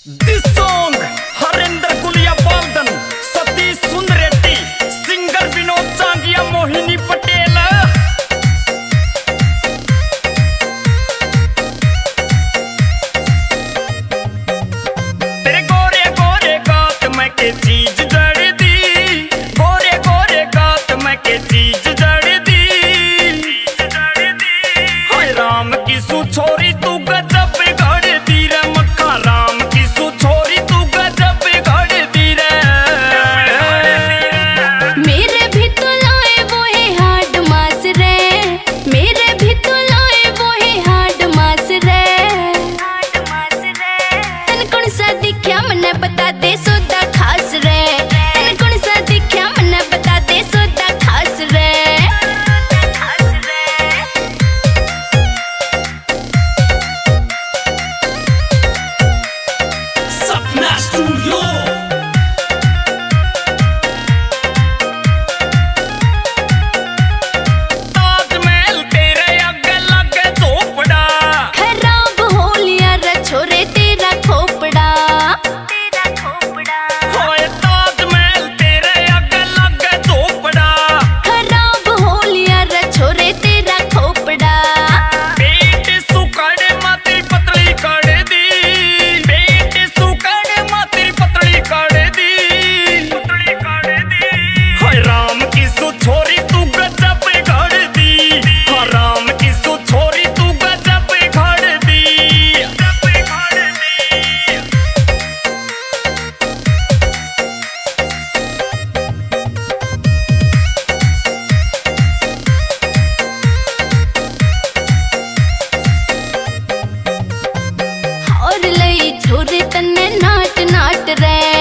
This song Harendra Gulia Baldan, Satish Sundar Reddy, singer Vinod Changia, Mohini Patel. तेरे गोरे गोरे गात में के चीज जड़ दी, गोरे गोरे गात में के चीज जड़ दी। हाय राम की सु छोरी तू गजब गड़ दी रे मक्का, राम की सु छोरी तू गजब गड़ दी रे। मेरे भी तो लाए वो है हार्ड मास रे, मेरे भी तो लाए वो है हार्ड मास रे। तन कौन सा दिखया मने बता दे सोदा खास रे, तन कौन सा दिखया मने बता दे सोदा खास रे। सपना स्टूडियो। ताजमहल तेरे आगे लगे झोपड़ा, खराब हो लिया रे छोरे तेरा खोपड़ा। होए ताजमहल तेरे आगे लगे झोपड़ा। खराब हो लिया रे छोरे तेरा खोपड़ा। पेट सुकड़ माती पतली कर दी, पेट सुकड़ माती पतली कर दी, पतली कर दी। हाय राम की सु छोरी तू गजब गड़ दी, हाँ राम की सु छोरी तू गजब गड़ दी, गजब गड़ दी। और लई छोरे तन्ने नाट नाट रे,